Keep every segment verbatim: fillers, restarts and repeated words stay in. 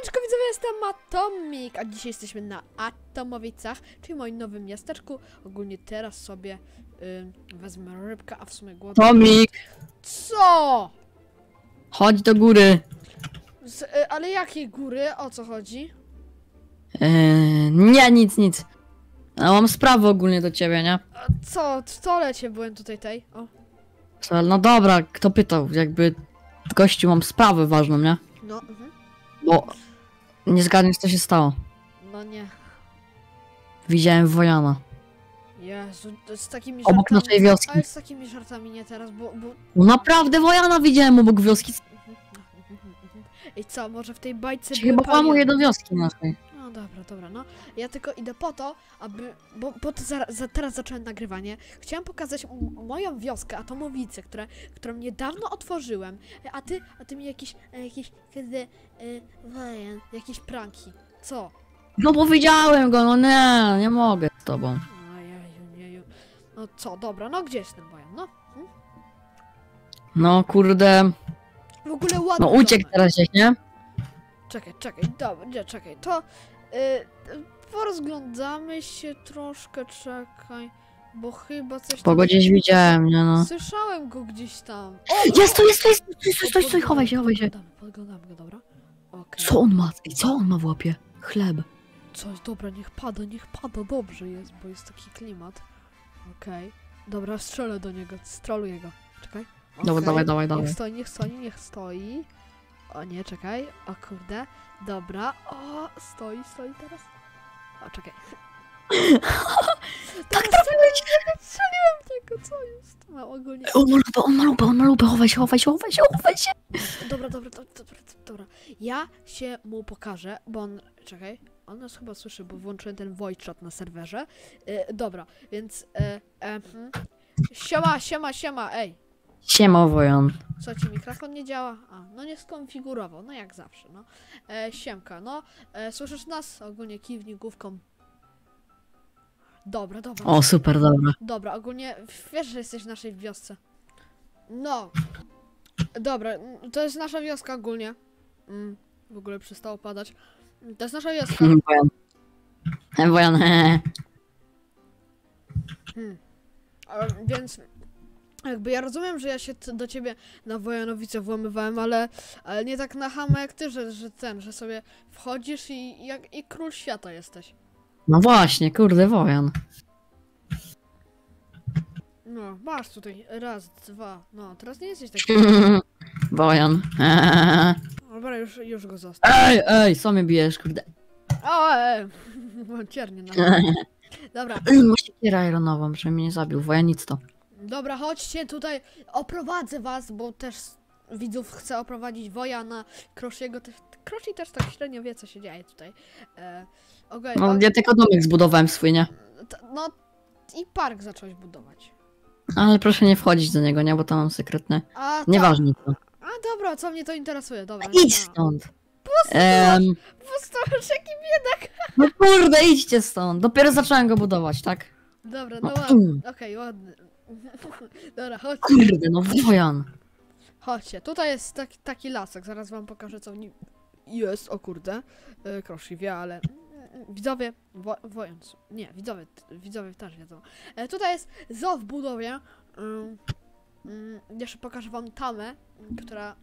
Siemaneczko widzowie, jestem Atomik, a dzisiaj jesteśmy na Atomowicach, czyli moim nowym miasteczku. Ogólnie teraz sobie y, wezmę rybkę, a w sumie głodny. Tomik! Co? Chodź do góry. Z, y, ale jakiej góry? O co chodzi? Yy, nie, nic, nic. A mam sprawę ogólnie do ciebie, nie? A co? W toalecie byłem tutaj tej. O. Co, no dobra, kto pytał? Jakby gościu, mam sprawę ważną, nie? No, mhm. Bo nie zgadniesz, co się stało. No nie. Widziałem Wojana. Jezu, to z takimi Obok żartami. naszej wioski. Ale z takimi żartami nie teraz, bo... bo... No naprawdę Wojana widziałem obok wioski. I co, może w tej bajce Się były chyba paliony? włamuje do wioski naszej. No dobra, dobra, no. Ja tylko idę po to, aby... Bo, bo to za, za, teraz zacząłem nagrywanie. Chciałem pokazać m- moją wioskę, Atomowicę, które, którą niedawno otworzyłem. A ty, a ty mi jakieś, e, jakieś, kiedy, e, wojen, jakieś pranki. Co? No bo widziałem go, no nie, nie mogę z tobą. Ojeju, jeju. No co, dobra, no gdzie jest ten wojen, no? Hm? No kurde, W ogóle ładny no uciekł domek. teraz gdzieś, nie? Czekaj, czekaj, dobra, nie, czekaj, to... Y, porozglądamy się troszkę, czekaj, bo chyba coś tam... Bo go gdzieś widziałem, nie no. Słyszałem go gdzieś tam. Jest tu, jest tu, jest tu, stój, stój, stój, chowaj się, chowaj się. Podglądamy, podglądamy go, dobra? Okej. Co on ma? I co on ma w łapie? Chleb. Coś, dobra, niech pada, niech pada, dobrze jest, bo jest taki klimat. Okej. Dobra, strzelę do niego, stroluję go. Czekaj. Dobra, Okej. dawaj, dawaj, dawaj. Niech stoi, niech stoi, niech stoi. O nie, czekaj. O kurde. Dobra. O, stoi, stoi teraz. O, czekaj. Tak trafiłeś! Strzeliłem w niego, co jest? No, ogólnie... On ma lupę, on ma lupę, on ma lupę, chowaj się, chowaj się, chowaj się, chowaj się. Dobra, dobra, dobra, dobra, dobra. Ja się mu pokażę, bo on... Czekaj. On nas chyba słyszy, bo włączyłem ten voice chat na serwerze. E, dobra, więc... E, e, hmm. Siema, siema, siema, ej. Siema, Wojan. Co ci, mikrofon nie działa? A, no nie skonfigurował, no jak zawsze, no. E, siemka, no. E, słyszysz nas? Ogólnie kiwnij główką. Dobra, dobra. O, super, dobra. Dobra, ogólnie wiesz, że jesteś w naszej wiosce. No. Dobra, mm, to jest nasza wioska ogólnie. Mm, w ogóle przestało padać. To jest nasza wioska. Wojan. Wojan, hehe. Hmm. A, więc jakby ja rozumiem, że ja się t- do ciebie na Wojanowice włamywałem, ale, ale nie tak na chama jak ty, że, że ten, że sobie wchodzisz i jak i król świata jesteś. No właśnie, kurde, Wojan. No, masz tutaj raz, dwa, no teraz nie jesteś taki. Wojan. Hehe. Dobra, już, już go zostaw. Ej, ej, co mnie bijesz, kurde. O, e, mam ciernie na Dobra, Masz siekierę ironową, żeby mnie nie zabił, Wojan, nic to. dobra, chodźcie tutaj, oprowadzę was, bo też widzów chcę oprowadzić Wojana, Kroshiego, też, Kroshi też tak średnio wie, co się dzieje tutaj. E, okay, No, ja tylko domek zbudowałem swój, nie? no i park zacząłeś budować. Ale proszę nie wchodzić do niego, nie? Bo tam mam sekretne. A, tak. Nieważne co. A dobra, co mnie to interesuje, dobra. Idź stąd. Em, Postawisz jaki biedak. no kurde, idźcie stąd. Dopiero zacząłem go budować, tak? Dobra, no No, ładny, mm. okej, ładny. Dobra, chodźcie, Kurde, no Wojan. chodźcie. Tutaj jest taki, taki lasek, zaraz wam pokażę, co w nim jest, o kurde. E, Kroshi wie, ale widzowie, wo, wojąc, nie, widzowie, t- widzowie też wiedzą. E, tutaj jest zoo w budowie. Ym, ym, jeszcze pokażę wam tamę, która...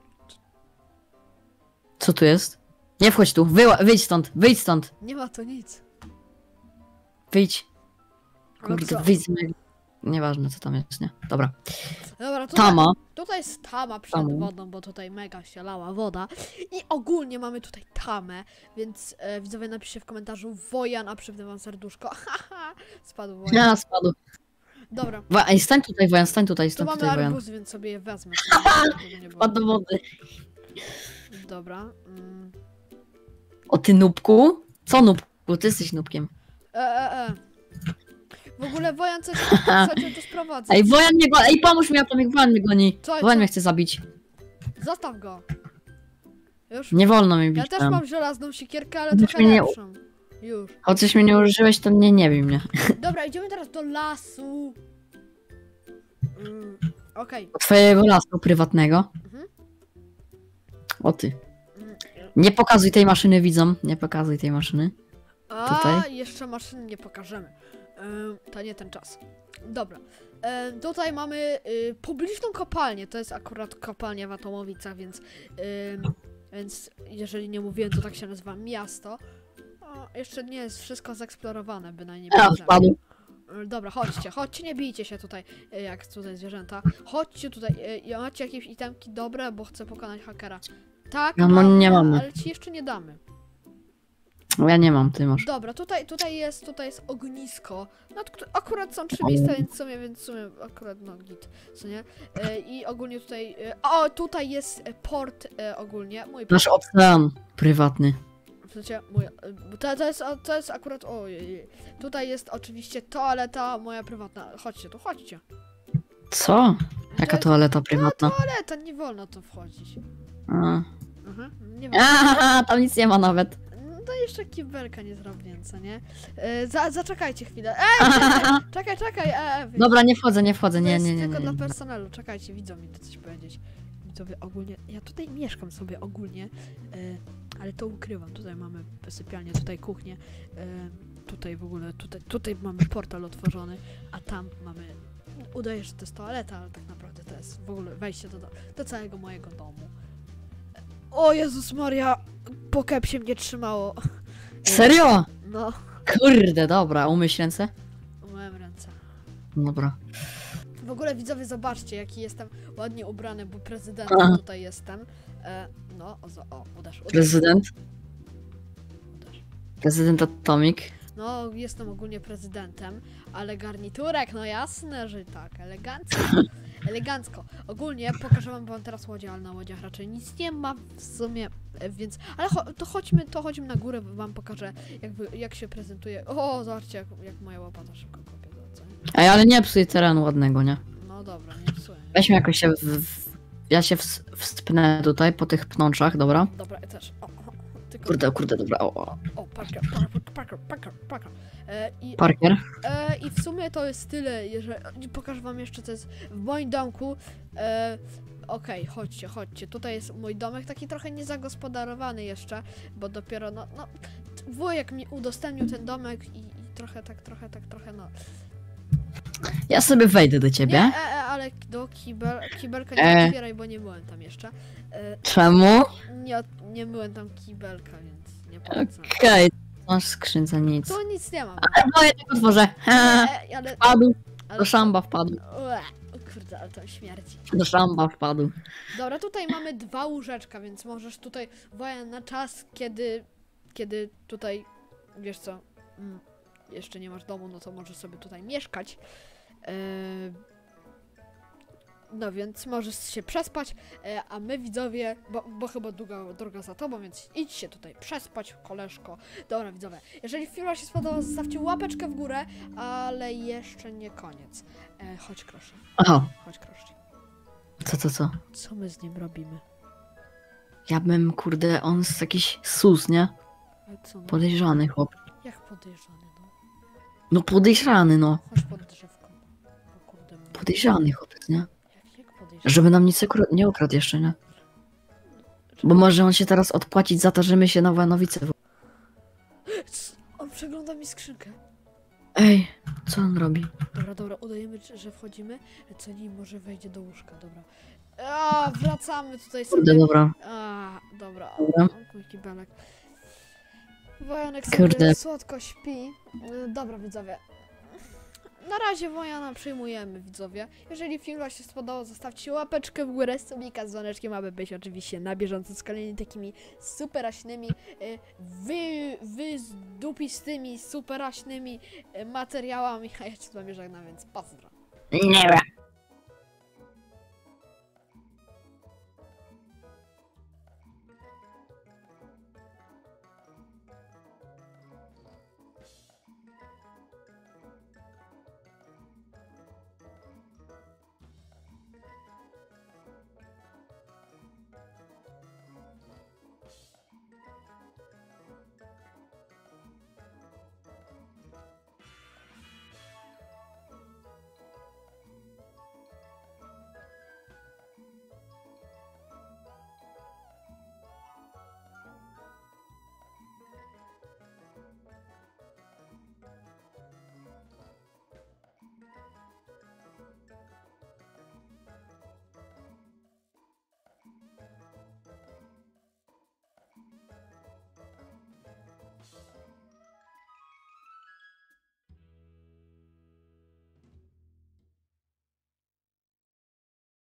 Co tu jest? Nie wchodź tu, Wyła wyjdź stąd, wyjdź stąd. Nie ma tu nic. Wyjdź. No Kurde, co? wyjdź z mojego... Nieważne co tam jest, nie? Dobra. Dobra, tutaj, Tama. tutaj jest tama przed Tama. wodą, bo tutaj mega się lała woda. I ogólnie mamy tutaj tamę, więc e, widzowie napiszcie w komentarzu Wojan, a przypnę wam serduszko. Haha, spadł Wojan. Ja spadł. Dobra, Wo Ej, stań tutaj, Wojan, stań tutaj, tu stań mamy tutaj, Wojan. arbuz, więc sobie je wezmę. żeby nie było. Spadł do wody. Dobra. Mm. O ty nubku? Co nubku? Ty jesteś nubkiem. E, e, e. W ogóle Wojan coś, co cię tu sprowadza. Ej, Wojan mnie goni, ej, pomóż mi, Atomik, Wojan mnie goni. Co, Wojan co? mnie chce zabić. Zostaw go. Już? Nie wolno mi bić Ja też tam. mam żelazną siekierkę, ale Chociaż trochę mnie nie- lepszą. Już. Chociaż mnie nie użyłeś, to nie, nie bij mnie. Dobra, idziemy teraz do lasu. Mm, Okej. Do twojego lasu prywatnego. Mhm. O ty. Mm, Nie pokazuj tej maszyny widzom, nie pokazuj tej maszyny. A, Tutaj? jeszcze maszyny nie pokażemy. Ym, to nie ten czas. Dobra. Ym, tutaj mamy y, publiczną kopalnię. To jest akurat kopalnia w Atomowicach, więc, ym, więc jeżeli nie mówiłem, to tak się nazywa miasto. O, jeszcze nie jest wszystko zeksplorowane, bynajmniej. A, przeze mnie. wpadł. Y, Dobra, chodźcie, chodźcie, nie bijcie się tutaj, y, jak tutaj zwierzęta. Chodźcie tutaj, y, macie jakieś itemki dobre, bo chcę pokonać hakera. Tak, No, no, mamy, nie mamy. ale ci jeszcze nie damy. No ja nie mam, ty masz. Dobra, tutaj, tutaj jest, tutaj jest ognisko. No, to akurat są trzy miejsca, więc w sumie, więc w sumie akurat no git, co nie? E, I ogólnie tutaj, e, o, tutaj jest e, port e, ogólnie, mój port, Nasz ocean prywatny. w sensie, mój, e, to, to jest, o, to jest akurat, ojej, tutaj jest oczywiście toaleta moja prywatna, chodźcie tu, chodźcie. Co? Jaka jest- toaleta prywatna? Toaleta, nie wolno tu wchodzić. A. Mhm, nie wolno. Aha, tam nic nie ma nawet. No jeszcze kibelka nie zrobię, co nie? E, za, zaczekajcie chwilę, ej, czekaj, czekaj, czekaj, e, e, Dobra, nie wchodzę, nie wchodzę, To nie, jest nie, nie, tylko nie. dla nie. personelu. Czekajcie, widzą mi to coś powiedzieć. Widzowie, ogólnie, ja tutaj mieszkam sobie ogólnie, e, ale to ukrywam. Tutaj mamy sypialnię, tutaj kuchnię, e, tutaj w ogóle, tutaj, tutaj mamy portal otworzony, a tam mamy, udaje, że to jest toaleta, ale tak naprawdę to jest w ogóle wejście do, do całego mojego domu. O Jezus Maria, po kepsie mnie trzymało. Serio? No, Kurde, dobra, umyśl ręce. umyłem ręce. Dobra. W ogóle widzowie, zobaczcie, jaki jestem ładnie ubrany, bo prezydentem Aha. tutaj jestem. E, no, o, zo- o uderz, uderz, Prezydent? uderz. Prezydent Atomic. No, jestem ogólnie prezydentem, ale garniturek, no jasne, że tak, elegancko. Elegancko. Ogólnie pokażę wam, wam teraz łodzie, ale na łodziach raczej nic nie ma w sumie, e, więc... Ale cho to chodźmy, to chodźmy na górę, wam pokażę, jakby, jak się prezentuje. O, zobaczcie, jak, jak moja łopata szybko kopie. Co nie? Ej, ale nie psuj terenu ładnego, nie? No dobra, nie psuję. nie? Weźmy jakoś się w... w... Ja się ws- wspnę tutaj po tych pnączach, dobra? Dobra, ja też. O, o, tylko... Kurde, kurde, dobra, o, o. O, Parker, Parker, Parker, Parker, Parker. E, i, Parker. e, I w sumie to jest tyle, jeżeli... Pokażę wam jeszcze, co jest w moim domku. E, Okej, chodźcie, chodźcie. Tutaj jest mój domek, taki trochę niezagospodarowany jeszcze, bo dopiero, no, no... Wujek mi udostępnił ten domek i, i trochę tak, trochę tak, trochę, no... Ja sobie wejdę do Nie, ciebie. e, e, ale do kibel, kibelka nie E. otwieraj, bo nie byłem tam jeszcze. E, Czemu? nie, od- nie byłem tam kibelka, więc nie polecam. Okej. Masz w skrzynce nic. Tu nic nie mam. Ale moje nie otworzę. Ha, E, ale... wpadł. ale Do szamba wpadł. Ue, o kurde, ale to śmierdzi. Do szamba wpadł. Dobra, tutaj mamy dwa łóżeczka, więc możesz tutaj, Wojan, na czas, kiedy, kiedy tutaj, wiesz co, mm, jeszcze nie masz domu, no to możesz sobie tutaj mieszkać. Yy, no więc możesz się przespać, e, a my widzowie, bo, bo chyba długa droga za tobą, więc idź się tutaj przespać, koleżko. Dobra widzowie, jeżeli film wam się spodobał, zostawcie łapeczkę w górę, ale jeszcze nie koniec. E, chodź Kroszy, Aha. chodź Kroszy. Co, co, co? Co my z nim robimy? Ja bym, kurde, on jest jakiś sus, nie? Ale co, no? Podejrzany chłop. Jak podejrzany, no? No podejrzany, no. Chodź pod drzewko. O kurde, mówię. Podejrzany chłopiec, nie? Jak, jak podejrzany? Żeby nam nic ukra- nie ukradł jeszcze, nie? Bo może on się teraz odpłacić za to, że my się na Wojanowice... w- C- On przegląda mi skrzynkę. Ej, co on robi? Dobra, dobra, udajemy, że- że wchodzimy. Co nim może wejdzie do łóżka, dobra. A, wracamy tutaj sobie. Kurde, dobra. A, dobra. Dobra. O, mój kibelek. Wojanek sobie Kurde. słodko śpi. Y, Dobra, widzowie. Na razie Wojana przyjmujemy, widzowie. Jeżeli film wam się spodobał, zostawcie łapeczkę w górę, subika z dzwoneczkiem, aby być oczywiście na bieżąco z kolejnymi takimi superaśnymi, y, wy, wyzdupistymi, superaśnymi y, materiałami. A ja się z wami żegnam, więc pozdro. Nie wiem.